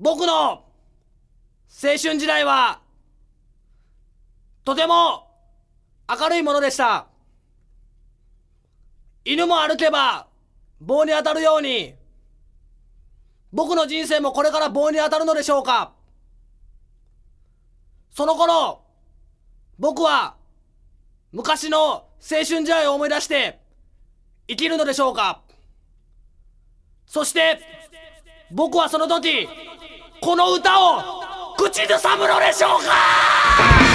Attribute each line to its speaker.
Speaker 1: 僕の青春時代はとても明るいものでした。犬も歩けば棒に当たるように、僕の人生もこれから棒に当たるのでしょうか。その頃、僕は昔の青春時代を思い出して生きるのでしょうか。そして僕はその時この歌を口ずさむのでしょうか。